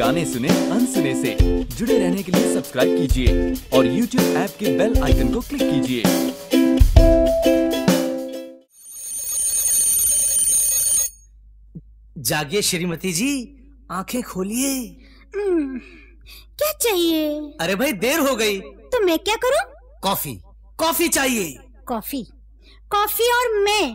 गाने सुने अनसुने से। जुड़े रहने के लिए सब्सक्राइब कीजिए और YouTube ऐप के बेल आइकन को क्लिक कीजिए। जागिए श्रीमती जी, आंखें खोलिए। क्या चाहिए? अरे भाई देर हो गई। तो मैं क्या करूं? कॉफी, कॉफी चाहिए। कॉफी, कॉफी और मैं।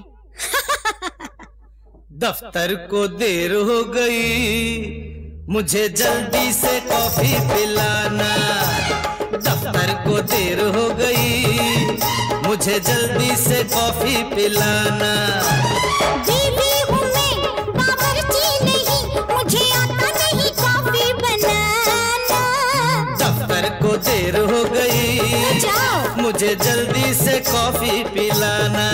दफ्तर को देर हो गई, मुझे जल्दी से कॉफी पिलाना। दफ्तर को देर हो गई, मुझे जल्दी से कॉफी पिलाना। बीवी हूँ मैं, बावर्ची नहीं, मुझे आता नहीं कॉफी बनाना। दफ्तर को देर हो गई, जाओ, मुझे जल्दी से कॉफी पिलाना।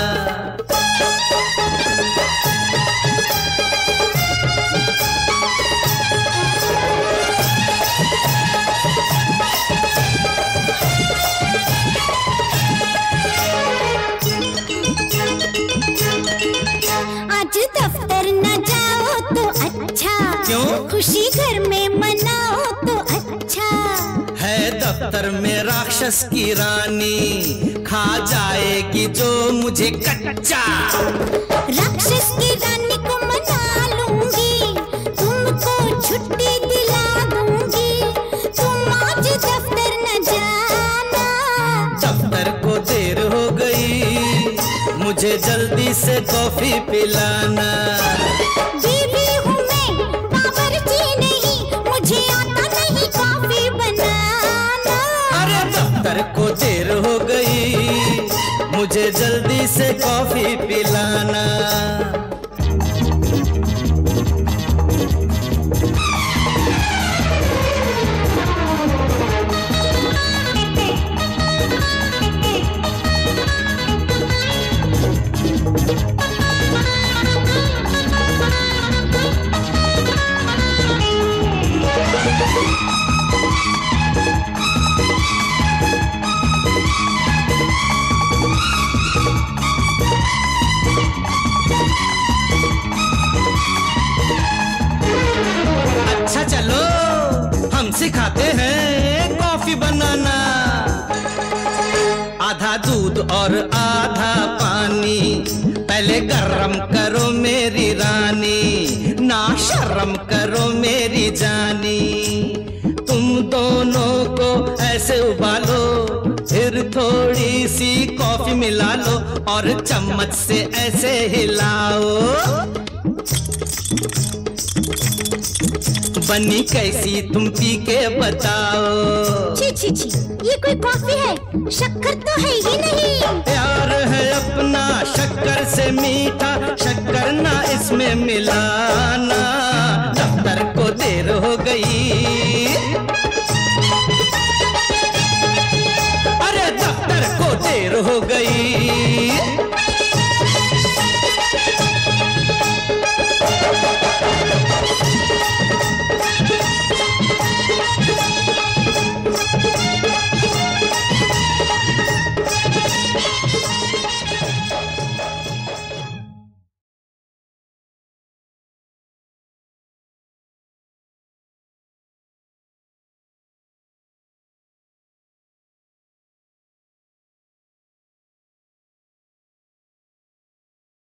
आज दफ्तर न जाओ तो अच्छा, क्यों? खुशी घर में मनाओ तो अच्छा है। दफ्तर में राक्षस की रानी, खा जाएगी जो मुझे कच्चा। राक्षस की रानी को मना लूंगी, तुमको छुट्टी दिला दूंगी, तुम आज दफ्तर न जाना। दफ्तर को देर हो गई, मुझे जल्दी से कॉफी पिलाना। बीवी हूँ मैं, बावर्ची नहीं, मुझे आता नहीं कॉफी बनाना। अरे दफ्तर को देर हो गई, मुझे जल्दी से कॉफी पिलाना। अच्छा चलो, हम सिखाते हैं कॉफी बनाना। आधा दूध और आधा पानी, पहले गरम करो मेरी रानी, ना शर्म करो मेरी जानी। तुम दोनों को ऐसे उबालो, फिर थोड़ी सी कॉफी मिला लो और चम्मच से ऐसे हिलाओ। बनी कैसी तुम पी के बताओ। छी छी छी, ये कोई कॉफी है? शक्कर तो है ही नहीं। प्यार है अपना शक्कर से मीठा, शक्कर ना इसमें मिलाना। दफ्तर को देर हो गई, अरे दफ्तर को देर हो गई,